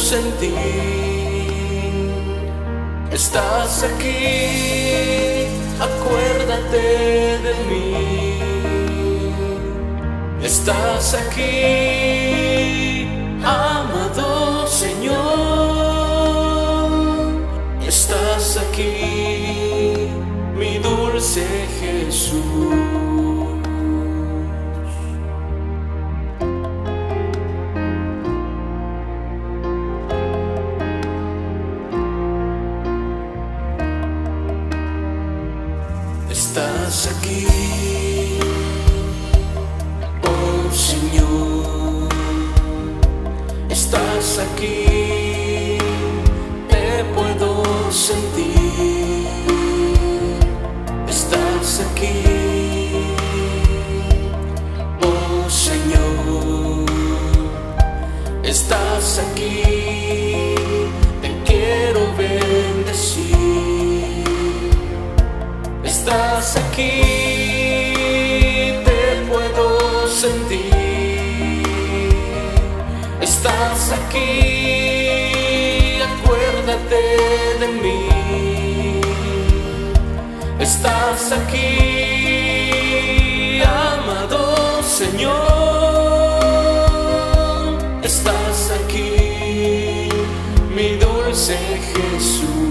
sentir. Estás aquí, acuérdate de mí. Estás aquí, amado Señor. Estás aquí, mi dulce Jesús. Estás aquí, oh Señor. Estás aquí, te puedo sentir. Estás aquí, oh Señor. Estás aquí, te quiero bendecir. Estás aquí, te puedo sentir. Estás aquí, acuérdate de mí. Estás aquí, amado Señor. Estás aquí, mi dulce Jesús.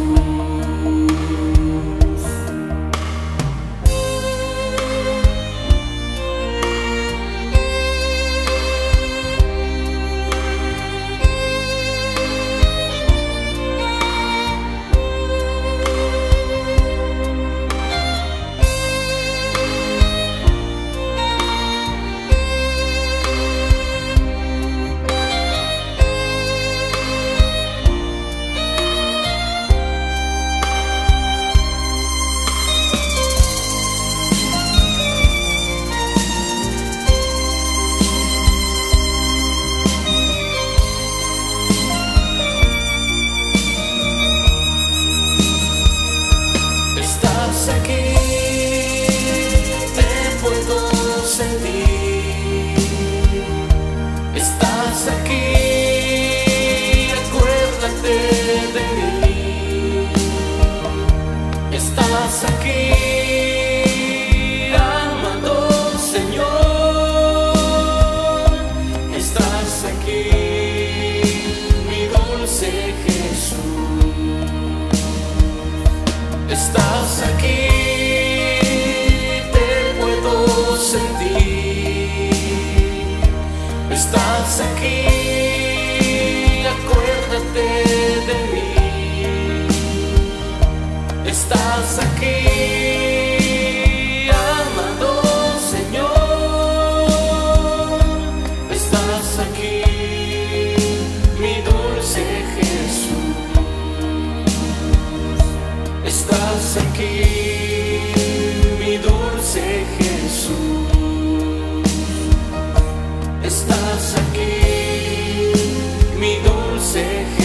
Aquí te puedo sentir. Estás aquí, acuérdate de mí. Estás aquí, amado Señor. Estás aquí, mi dulce Jesús. Estás aquí, te puedo sentir. Estás aquí, acuérdate de mí. Estás aquí, amado Señor. Estás aquí, mi dulce Jesús. Estás aquí, mi dulce Jesús. Estás aquí, mi dulce Jesús.